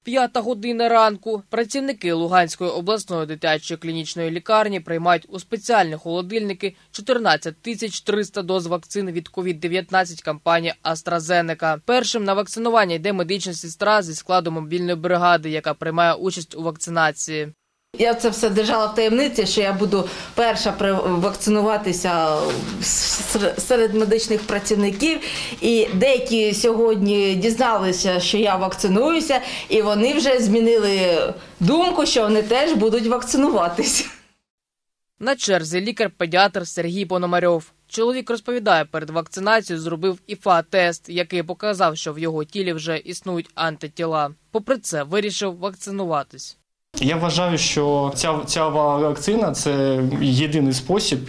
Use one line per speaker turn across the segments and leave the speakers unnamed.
5 година ранку. Працівники Луганської обласної дитячої клінічної лікарні приймають у спеціальні холодильники 14 300 доз вакцин від COVID-19 компанії AstraZeneca. Першим на вакцинування йде медична сестра зі складу мобільної бригади, яка приймає участь у вакцинації.
Я це все держала в таємниці, що я буду перша вакцинуватися серед медичних працівників. І деякі сьогодні дізналися, що я вакцинуюся, і вони вже змінили думку, що вони теж будуть вакцинуватися.
На черзі лікар-педіатр Сергій Пономарьов. Чоловік розповідає, перед вакцинацією зробив ІФА-тест, який показав, що в його тілі вже існують антитіла. Попри це, вирішив вакцинуватись.
Я вважаю, що ця вакцина – це єдиний спосіб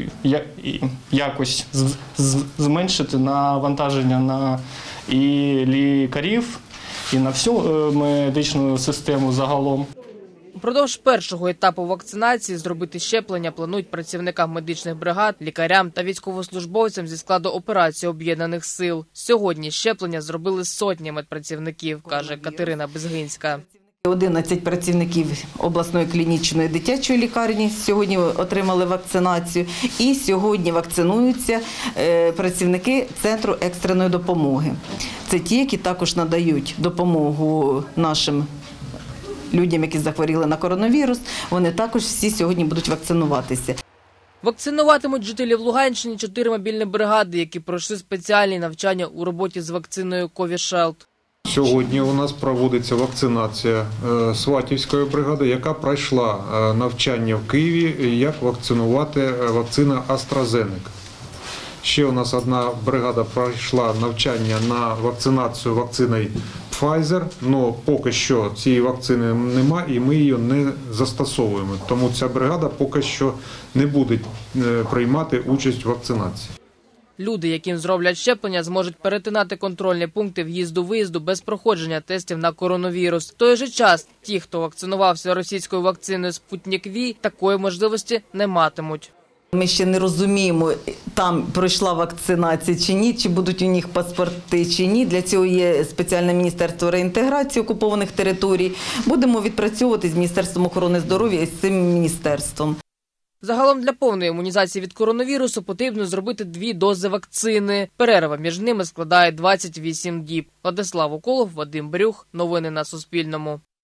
якось зменшити навантаження на і лікарів, і на всю медичну систему загалом.
Упродовж першого етапу вакцинації зробити щеплення планують працівникам медичних бригад, лікарям та військовослужбовцям зі складу операції Об'єднаних сил. Сьогодні щеплення зробили сотні медпрацівників, каже Катерина Безгинська.
11 працівників обласної клінічної дитячої лікарні сьогодні отримали вакцинацію. І сьогодні вакцинуються працівники Центру екстреної допомоги. Це ті, які також надають допомогу нашим людям, які захворіли на коронавірус. Вони також всі сьогодні будуть вакцинуватися.
Вакцинуватимуть жителів Луганщини 4 мобільні бригади, які пройшли спеціальні навчання у роботі з вакциною Covishield.
Сьогодні у нас проводиться вакцинація Сватівської бригади, яка пройшла навчання в Києві, як вакцинувати вакцина AstraZeneca. Ще у нас одна бригада пройшла навчання на вакцинацію вакциною Pfizer, але поки що цієї вакцини немає і ми її не застосовуємо. Тому ця бригада поки що не буде приймати участь в вакцинації.
Люди, яким зроблять щеплення, зможуть перетинати контрольні пункти в'їзду-виїзду без проходження тестів на коронавірус. В той же час ті, хто вакцинувався російською вакциною «Спутник Ві», такої можливості не матимуть.
Ми ще не розуміємо, там пройшла вакцинація чи ні, чи будуть у них паспорти чи ні. Для цього є спеціальне Міністерство реінтеграції окупованих територій. Будемо відпрацьовувати з Міністерством охорони здоров'я і з цим міністерством.
Загалом для повної імунізації від коронавірусу потрібно зробити 2 дози вакцини. Перерва між ними складає 28 діб. Владислав Уколов, Вадим Брюх. Новини на Суспільному.